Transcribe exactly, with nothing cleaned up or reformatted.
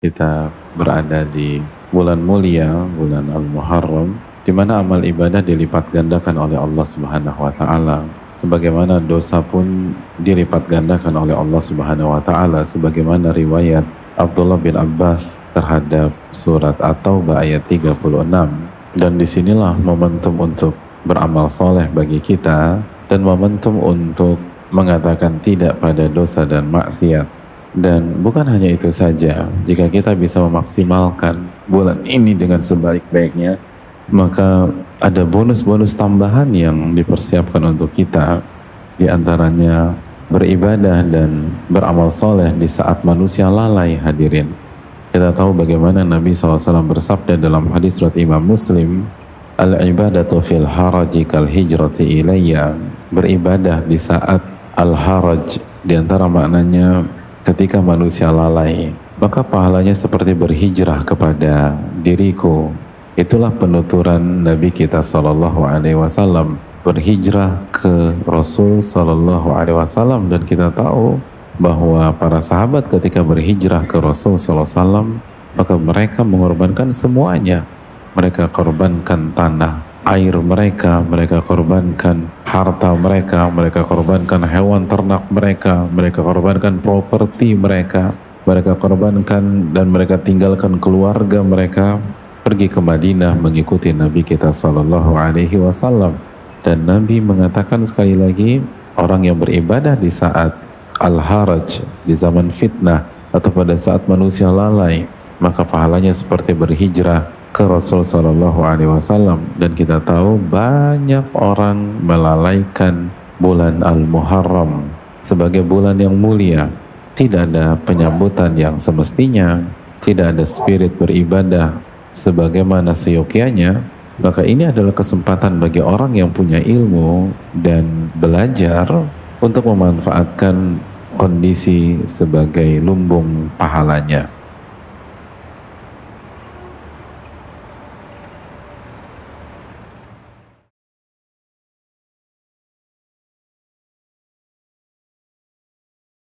kita berada di bulan mulia, bulan Al-Muharram, di mana amal ibadah dilipat gandakan oleh Allah Subhanahu wa taala. Sebagaimana dosa pun dilipat gandakan oleh Allah Subhanahu wa taala, sebagaimana riwayat Abdullah bin Abbas terhadap surat At-Taubah ayat tiga puluh enam. Dan disinilah momentum untuk beramal soleh bagi kita, dan momentum untuk mengatakan tidak pada dosa dan maksiat. Dan bukan hanya itu saja, jika kita bisa memaksimalkan bulan ini dengan sebaik-baiknya, maka ada bonus-bonus tambahan yang dipersiapkan untuk kita, di antaranya beribadah dan beramal soleh di saat manusia lalai. Hadirin, kita tahu bagaimana Nabi shallallahu alaihi wasallam bersabda dalam hadis riwayat Imam Muslim, al-ibadatu fil haraji kal hijrati ilayya. Beribadah di saat al-haraj, di antara maknanya ketika manusia lalai, maka pahalanya seperti berhijrah kepada diriku. Itulah penuturan Nabi kita Sallallahu Alaihi Wasallam, berhijrah ke Rasul Sallallahu Alaihi Wasallam. Dan kita tahu bahwa para sahabat ketika berhijrah ke Rasul Sallallahu Alaihi Wasallam, maka mereka mengorbankan semuanya. Mereka korbankan tanah air mereka, mereka korbankan harta mereka, mereka korbankan hewan ternak mereka, mereka korbankan properti mereka, mereka korbankan dan mereka tinggalkan keluarga mereka, pergi ke Madinah mengikuti Nabi kita Sallallahu Alaihi Wasallam. Dan Nabi mengatakan sekali lagi, orang yang beribadah di saat al-haraj, di zaman fitnah atau pada saat manusia lalai, maka pahalanya seperti berhijrah ke Rasul Sallallahu Alaihi Wasallam. Dan kita tahu banyak orang melalaikan bulan Al-Muharram sebagai bulan yang mulia. Tidak ada penyambutan yang semestinya, tidak ada spirit beribadah sebagaimana seyogyanya. Maka ini adalah kesempatan bagi orang yang punya ilmu dan belajar untuk memanfaatkan kondisi sebagai lumbung pahalanya.